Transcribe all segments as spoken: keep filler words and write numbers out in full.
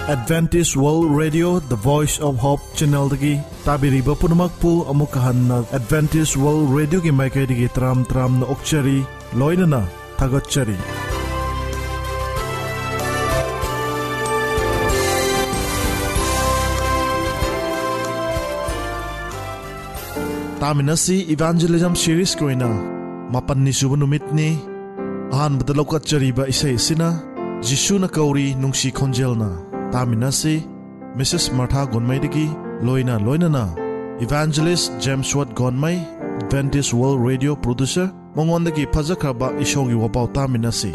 Adventist World Radio The Voice of Hope Channel dagi tabiriba punumakpu amukahanna Adventist World Radio gi maikay dagi tram tram na okchari loinana tagatchari. Taminasi Evangelism Series ko ina mapan ni suba numit ni ahan badalok at chariba isay sina Jishu na kauri nung si konjel na Taminasi Missus Martha Gonmay digi loina loina na Evangelist James Watt Gonmay Adventist World Radio Producer mongon dagi pazakraba isyogi wapaw taminasi.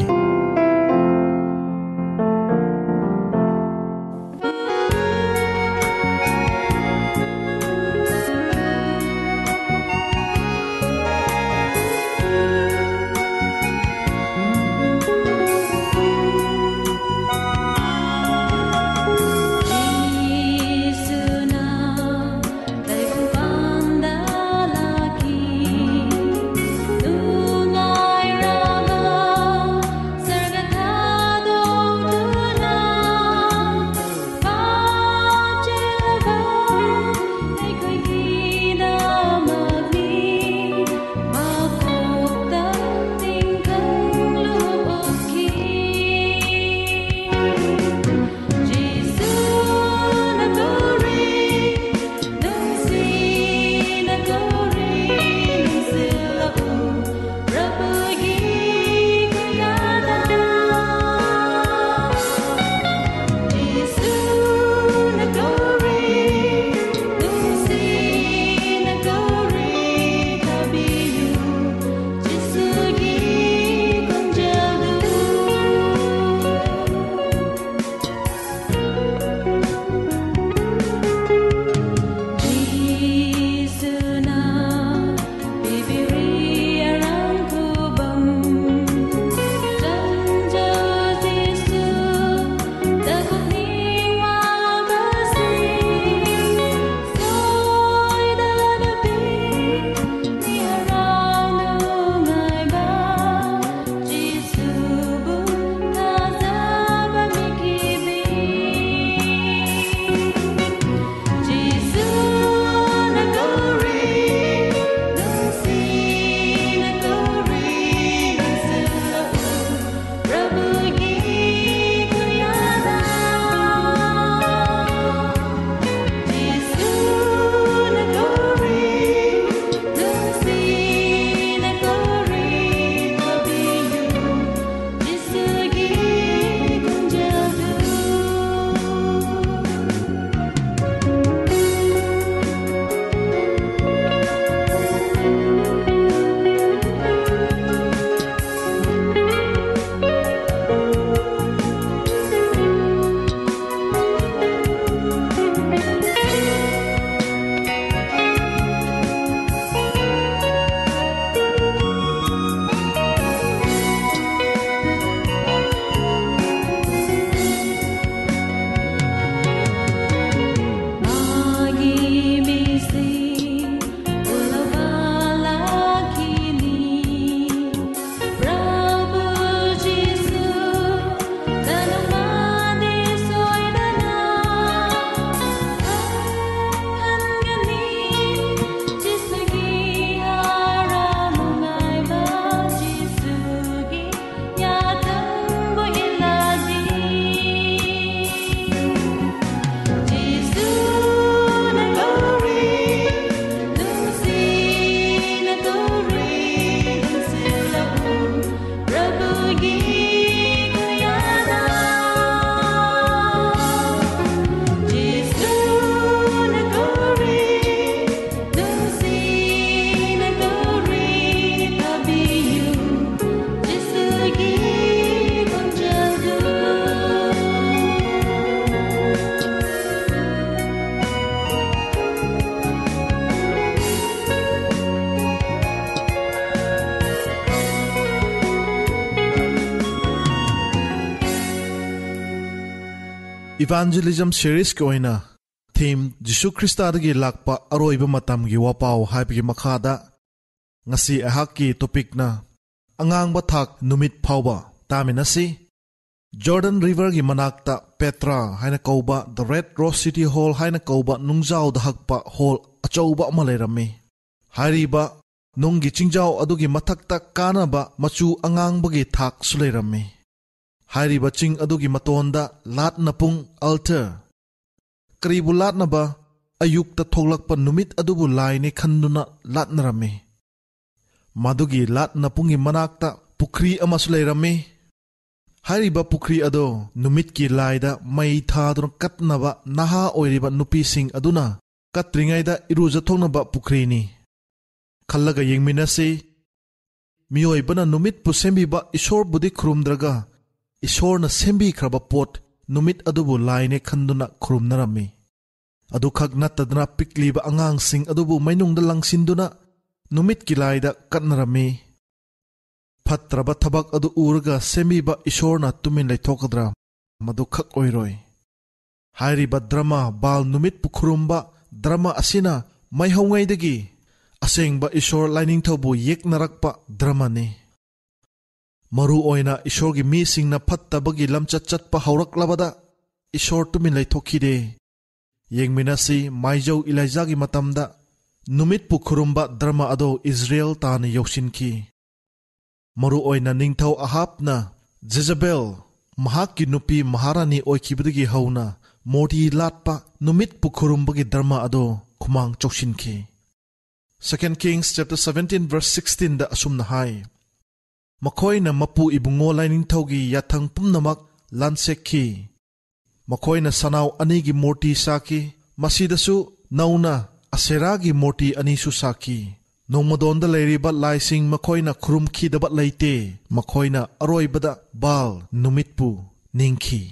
Evangelism Series ko ina theme Jishu Krista dagi lakpa aroiba matam gi wapaw haipgi makhada ngasi ahaki topic na angang bathak numit phawba taminasi Jordan River gi manakta Petra haina kauba the Red Rose City Hall haina kauba nungjaw da hakpa hall achauba ama leirami. Hariba nunggi chingjaw adugi mathakta kanaba machu angangbagi thak su leirami. Hariba ching adugi matonda latna pung altar. Karibu latnaba ayukta thoglakpa numit adubu laine khanduna latnarami. Madugi latna pungi manakta pukri ama su leirami. Hariba pukri ado numit ki laida mai thaduna katnaba naha oiriba nupi sing aduna katringaida iruja thongnaba pukri ni. Khallaga yengminasi miyoibana numit pu sembiba ishor budi khurumdraga ishor na sembi khraba pot numit adubu laine khanduna khurumnarami. Adu khak nattadna pikliba angang sing adubu mainungda langsinduna numit ki laida katnarami. Fatraba thabak adu urga semiba ishorna tumin laithokadra madu khak oiroi. Hairiba drama bal numit pukhurumba drama asina maihongaidagi asengba ishor lining thobu yek narakpa drama ni. Maru oina ishorgi mi singna fattabagi lamchat chatpa hauраklabada ishor tumin laithokhide. Yengminasi maijau Elijah gi matamda numit pukhurumba drama ado Israel tani yoshinki. Maru oina ningthau Ahab na Jezebel mahakki nupi maharani oikibdagi hauna modi latpa numit pukhurumbagi dharma ado khumang chokshinki. Second Kings chapter seventeen verse sixteen da asumna hai. Makoina mapu ibungo lainingthaugi yathang pumnamak lansekhi. Makoina sanaw anigi morti saki masidasu nauna aseragi morti anisu saki. Nongmadonda leiriba laising makoina khurumkhidaba leite makoina aroibada bal numitpu ningki.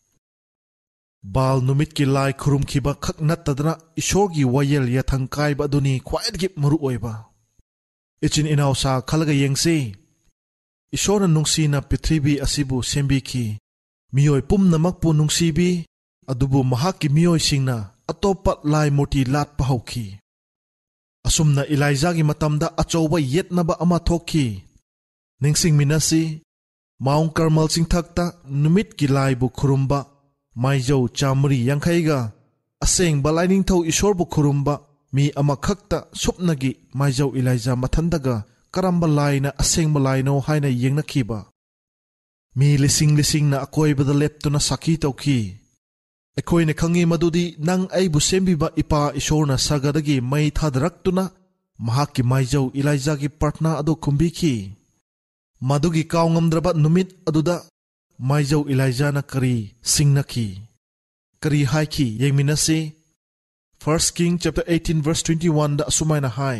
Bal numit ki lai khurumkhiba khak nattadna ishorgi wayel yathang kaiba aduni khwaidgi maru oiba. Ichin inausa khalaga yengse ishorna nungsina prithvi asibu sembiki miyoi pumnamakpu nungsibi adubu mahakki miyoi singna atopa lai moti latpa hauki. Asumna Elijah gi matamda achauba yetnaba ama thokhi. Ningsing minasi Mount Carmel singthakta numit ki laibu khurumba maijau chamri yankhaiga aseng balaining thau ishorbu khurumba mi ama khakta supnagi maijau Elijah mathandaga karamba laina aseng malaino haina yengnakhiba. Mi lising lising na akoibada leptuna sakhi tawki. Ekoine khangi madudi nang aibu sembiba ipa ishorna sagadagi mai thadaraktuna mahakki maijau Elijah gi partna adu kumbiki. Madugi kaungamdraba numit aduda maijau Elijah na kari singnaki. Kari haiki yengminasi First King chapter eighteen verse twenty-one da asumaina hai.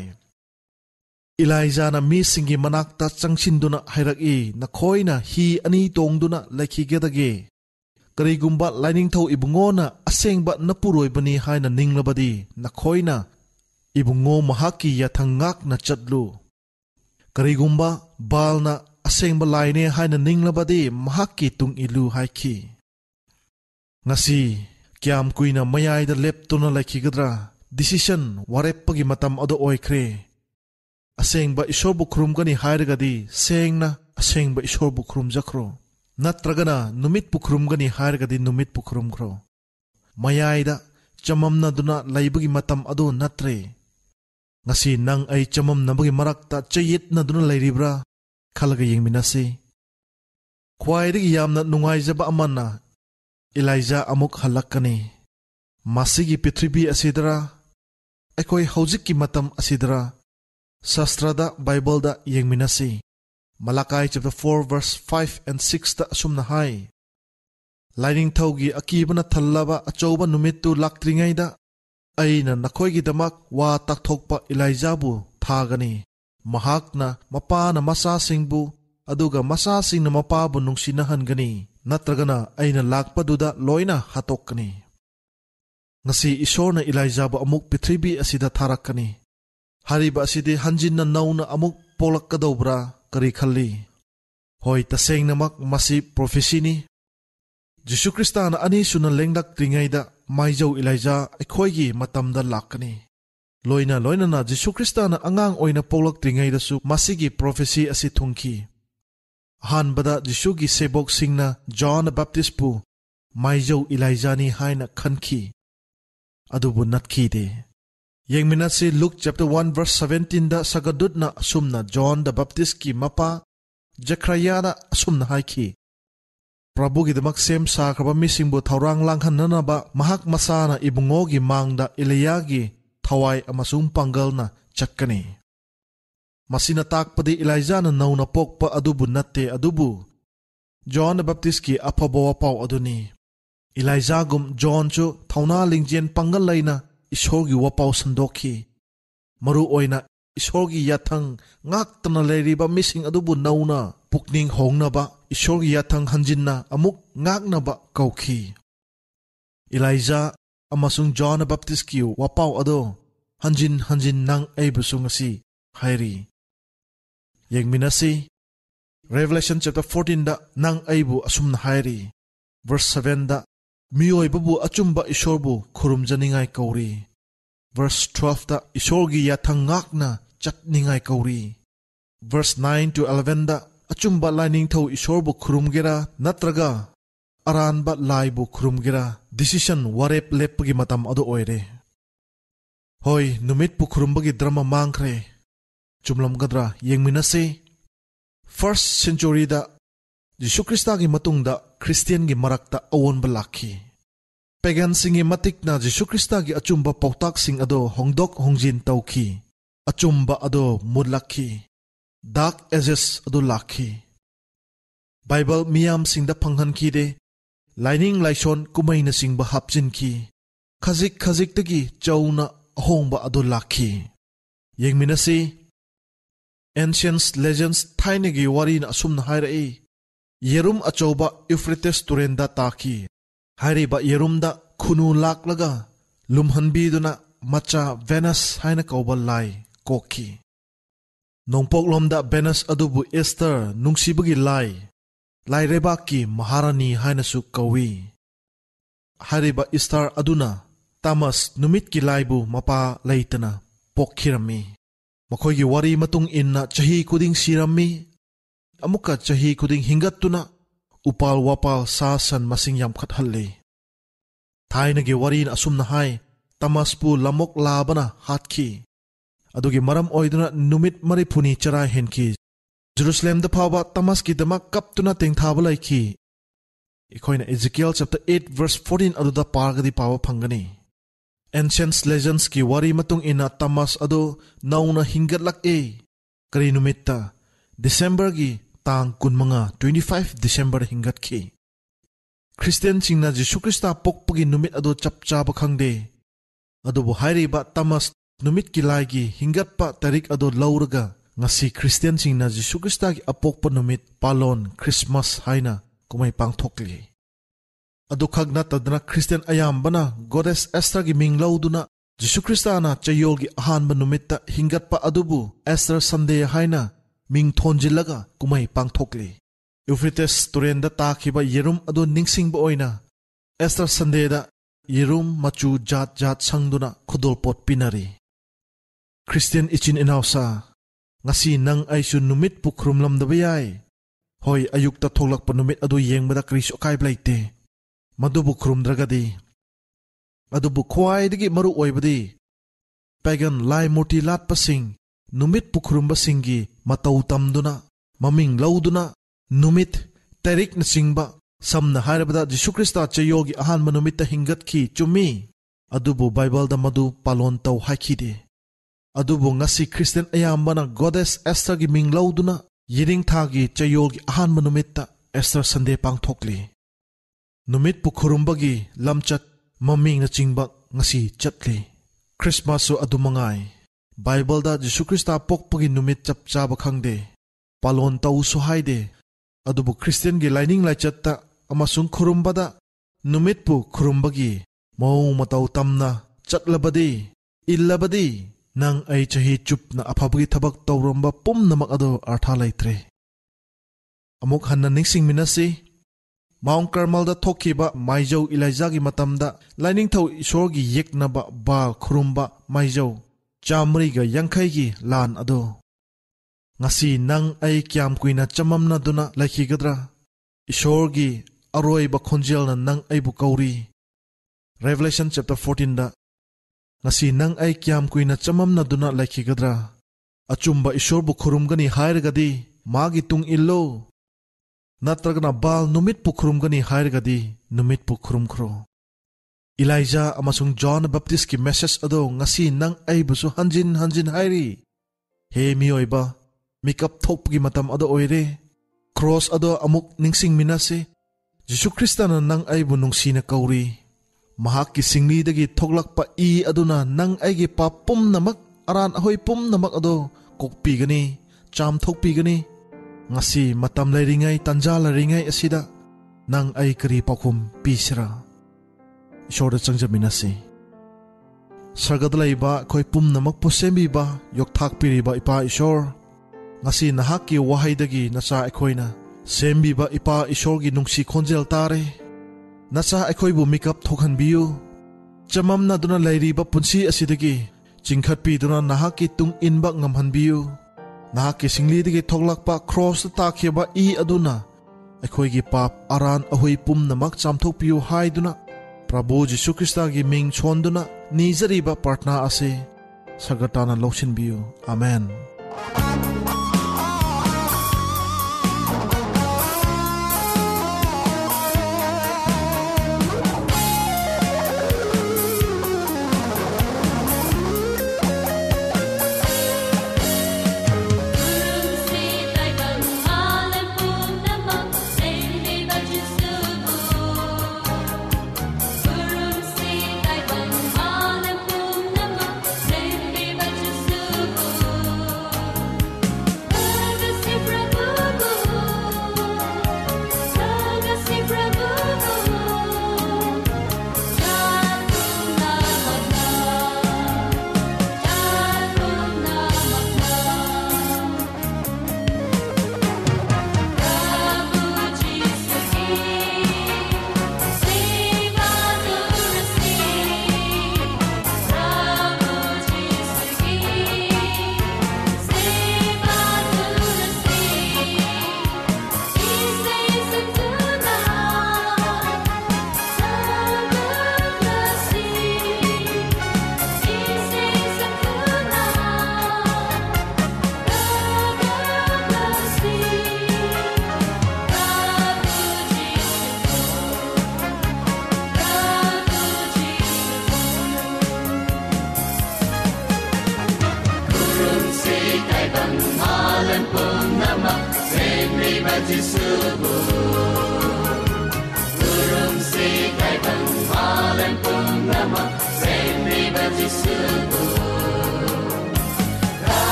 Elijah na mi singi manakta changshinduna hairaki na khoina hi ani tongduna laikhigedage. Karigumba lining thau ibungona asengba napuroibani haina ninglabadi nakhoina ibungo mahaki yathangak na chatlu. Karigumba balna asengba laine haina ninglabadi mahaki tung ilu haiki. Ngasi kyam kuina mayaida leptuna laikhigadra decision warepagi matam ado oikre. Asengba ishorbu khurumgani hairagadi sengna asengba ishorbu khurumjakro. Natragana numit pukrumgani hargadi numit pukrumgro. Mayaida chamamna duna laibagi matam ado natre. Ngasi nang ay chamam nabagi marakta chayit na duna lairibra khalaga yengminasi. Khwaidagi yamna nungaijaba amana Elijah amuk halakani. Masigi prithvi asidra ekoi haujikki matam asidra Sastrada Bible da yengminasi. Malachi chapter four verse five and six da asumna hai. Lining thaugi akibana thallaba achauba numittu laktringaida aina nakhoigi damak wa takthokpa Elijah bu thagani. Mahakna mapana masa singbu aduga masa singna mapabu nungsinahanggani natragana aina lakpaduda loina hatokani. Ngasi ishorna Elijah bu amuk prithvi asida tharakani. Hariba asidi hanjinna nauna amuk polakadobra kari khalli. Hoi taseng namak masi prophecy ni. Jishu Krista na ani suna lengdak tringaida maijau Elijah ekhoigi matamda lakani. Loina loina na Jishu Krista na angang oina polak tringaida su masigi prophecy asi thungki. अहानबदा जिशुगी सेबोकसिंगना John बैप्टिस्टपु माइजौ इलाइजानी हाइना खनखी अदुबु नत्खीदे येंगमिनासे Luke chapter one verse seventeen दा सगदुदना असुमना जॉन द बैप्टिस्ट की मपा जक्रायाना असुमना हाइखी प्रभुगिदमक सेम साखरबा मिसिंगबु थौरांग लांघननबा महाक मसाना इबुंगोगी मांगदा इलियागी थवाई अमसुंग पांगलना चक्कनी मसीना ताकपदि इलाइजाना नौना पोकपा अदुबु नत्ते अदुबु जॉन द बैप्टिस्ट की अफबो वापाव अदुनी इलाइजागुम जॉन चो थौना लिंगजेन पांगल लैना ईश्वरगी वापाव संदोखी मरु ओइना ईश्वरगी याथंग ngakतना लेरिबा मिसिंग अदुबु नौना पुकनिंग होंगनबा ईश्वरगी याथंग हंजिनना अमुक ngakनबा कौखी इलाइजा अमसुंग जॉन द बैप्टिस्ट की वापाव अदो हंजिन हंजिन नंग एबुसु ngasi हायरी येंगमिनासी Revelation chapter fourteen da nang aibu asumna hairi verse seven da miyoibabu achumba ishorbu khurumjaningai kauri verse twelve da ishorgi yathangakna chatningai kauri verse nine to eleven da achumba lining thau ishorbu khurumgera natraga aranba laibu khurumgera decision warep lepgi matam adu oire hoi numit pu khurumbagi drama mangkhre chumlam gadra yengminase first century da Jishu Krista gi matung da Christian gi marakta awonba lakhi pagan singi matik na Jishu Krista gi achumba pautak sing ado hongdok hongjin tawki achumba ado mudlakhi dark ages ado lakhi Bible miyam sing da phanghan ki de lining laishon kumaina sing ba hapjin ki khazik khazik tagi chauna ahongba ado lakhi yengminasi Ancient legends thainegi warin asumna hairai yerum achoba Euphrates turenda taki hairiba yerumda khunu laklaga lumhanbi duna macha Venus haina kauba lai kokhi nongpoklomda Venus adubu Esther nungsibagi lai laireba ki maharani haina su kawi hairiba Esther aduna Tamas numit ki laibu mapa leitana pokhirami Makoy wari matung inna chahi kuding sirami amuka chahi kuding hingattuna upal wapal sasan masing yam khathalle thaina ge wari na asumna hai tamaspu lamok labana hatkhi adugi maram oiduna numit mari phuni chara henki Jerusalem da phawa tamas ki dama kaptuna tengthaba laiki ikoina Ezekiel chapter eight verse fourteen aduda pargadi pawa phangani Ancient legends ki wari matung ina tamas ado nauna hingatlak e kari numitta December gi tang kunmanga twenty-five December hingat ki Christian chingna Jishu Krista pokpagi numit ado chapchaba khangde ado bu hairi ba tamas numit ki lai gi hingat pa tarik ado lauraga ngasi Christian chingna Jishu Krista gi apokpa numit palon Christmas haina kumai pangthokli Adu khagna tadna Christian ayambana Goddess Esther gi minglauduna Jishu Krista na chayol gi ahanba numitta hingatpa adubu Esther Sunday haina ming thonjilaga kumai pangthokli Euphrates turenda takhiba yerum adu ningsingba oina Esther Sunday da yerum machu jat jat sangduna khudolpot pinari Christian ichin inausa ngasi nang aisu numit pukrumlam dabayai hoi ayukta tholakpa numit adu yengbada krish okai blaite Madubu khurumdragadi adubu khwaidagi maru oibadi pagan lai murti latpasing numit pukhurumbasingi matau tamduna maming lauduna numit tarik na singba samna hairabada Jishu Krista chayogi ahanba numitta hingatki chumi adubu Bible da madu palon taw haikide adubu ngasi Christian ayambana Goddess Esther gi ming lauduna yiring thagi chayogi ahanba numitta Esther Sunday pangthokli Numit pukhurumbagi lamchat maming na chingbak ngasi chatli Christmas so adumangai Bible da Jishu Krista pokpagi numit chapchaba khangde palon tau so haide adubu Christian gi lining lai chatta amasung khurumbada numit pu khurumbagi mau matau tamna chatlabadi illabadi nang ai chahi chupna aphabagi thabak tawromba pumnamak ado artha laitre amuk hanna ningsing minasi Mount Carmel da thokiba maijau Elijah gi matamda lining thau ishor gi yeknaba bal khurumba maijau chamri ga yankhai gi lan ado ngasi nang ay kiam kuina chamam na duna laikhigadra Ishorgi aroi ba khonjel na nang ay bu kauri Revelation chapter fourteen da ngasi nang ay kiam kuina chamam na duna laikhigadra achumba ishor bu khurum gani hairgadi magi tung illo natragna bal numit pu khurum gani hairgadi numit pu khurum khro Elijah amasung John Baptist ki message ado ngasi nang ay busu hanjin hanjin hairi he mioiba mikap thokgi matam ado oire cross ado amuk ningsing minase Jisu Krista na nang ay bu nungsina kauri mahak ki singli dagi thoklak pa i aduna nang ay gi pa pum namak aran ahoy pum namak ado kokpi gani cham thokpi gani ngasi matam lairingai tanja lairingai asida nang ay kari pakhum pisra Ishor changjaminasi sargadlaiba khoi pum namak posembi ba yok thak piri ba ipa Ishor ngasi nahak ki wahai dagi nacha ekhoina sembi ba ipa Ishor gi nungsi khonjel tare nacha ekhoi bu mikap thokhan biu chamam na duna lairi ba punsi asidagi chingkhat pi duna nahak ki tung in ba ngamhan biu nahak ki singli dagi thoklak pa cross ta khia ba i aduna ekhoi gi pap aran ahoi pum namak chamthok piu hai duna Prabhu Jisu Krista gi ming chonduna nizari ba partna ase sagatana lokshin biu amen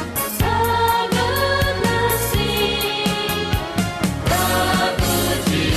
Prabhu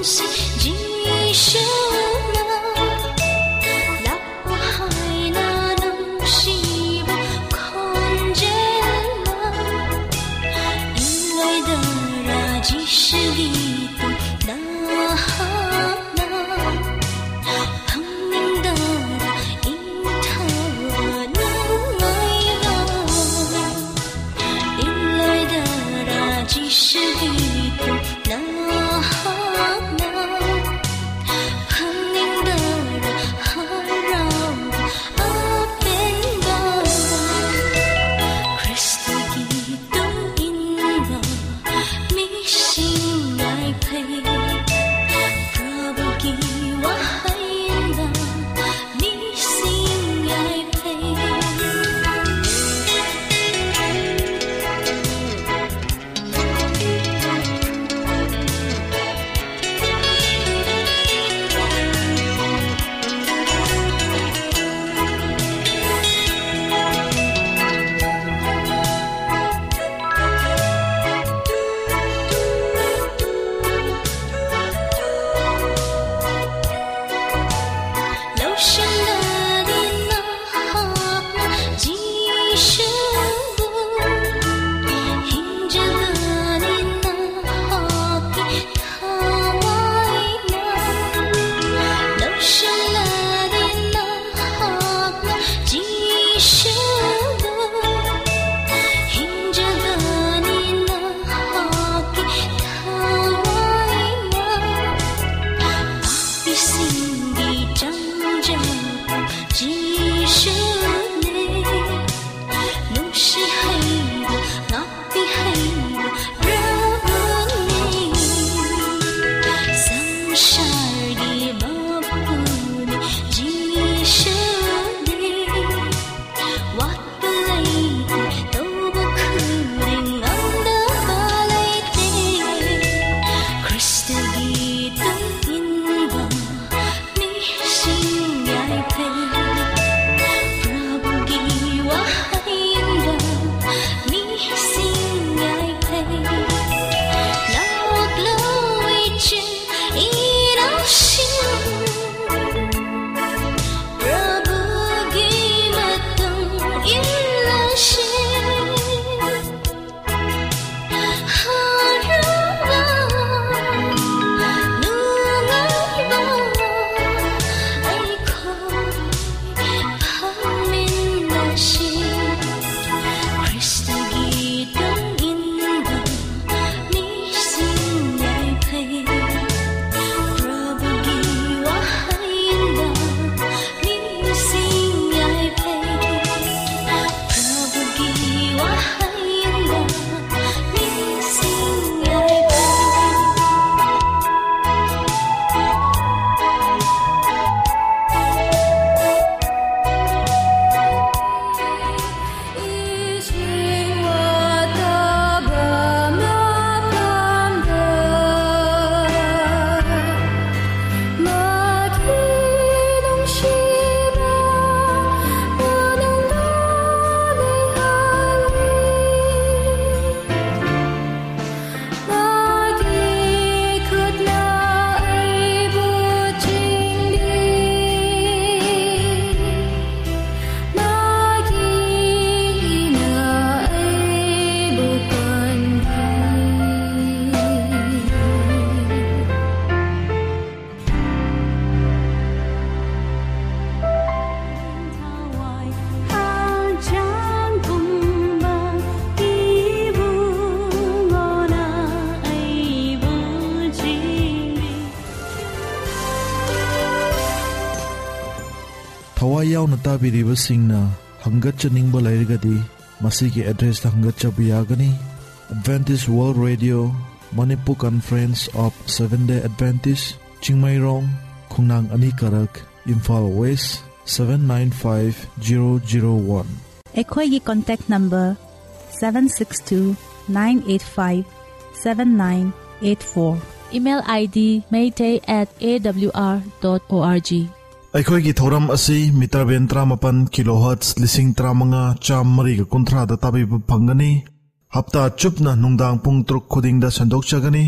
ꯌꯥꯎꯅ ꯇꯥꯕꯤꯔꯤꯕꯁꯤꯡꯅ ꯍꯪꯒꯠꯆꯅꯤꯡꯕ ꯂꯩꯔꯒꯗꯤ ꯃꯁꯤꯒꯤ ꯑꯦꯗ꯭ꯔꯦꯁꯇ ꯍꯪꯒꯠꯆꯕ ꯌꯥꯒꯅꯤ. Adventist World Radio, Manipur Conference of Seventh-day Adventists, Chingmairong, Khungnang Anikarak, Imphal West, seven nine five zero zero one. ꯑꯩꯈꯣꯏꯒꯤ contact number seven six two nine eight five seven nine eight four. Email I D mayday at a w r dot org. ꯑꯩꯈꯣꯏꯒꯤ ꯊꯧꯔꯝ ꯑꯁꯤ metre ꯕꯦꯟ ꯇꯔꯥꯃꯥꯄꯟ ꯀꯤꯂꯣꯍꯔꯠꯖ ꯂꯤꯁꯤꯡ ꯇꯔꯥꯃꯉꯥ ꯆꯥꯝꯃꯔꯤꯒ ꯀꯨꯟꯊ꯭ꯔꯥꯗ ꯇꯥꯕꯤꯕ ꯐꯪꯒꯅꯤ. ꯍꯞꯇꯥ ꯆꯨꯞꯅ ꯅꯨꯡꯗꯥꯡ ꯄꯨꯡ ꯇꯔꯨꯛ ꯈꯨꯗꯤꯡꯗ ꯁꯟꯗꯣꯛꯆꯒꯅꯤ.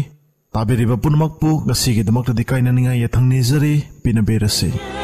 Tabiriba punamakpu ngasigidamakta di kainaninga yathang nizari pinaberasi.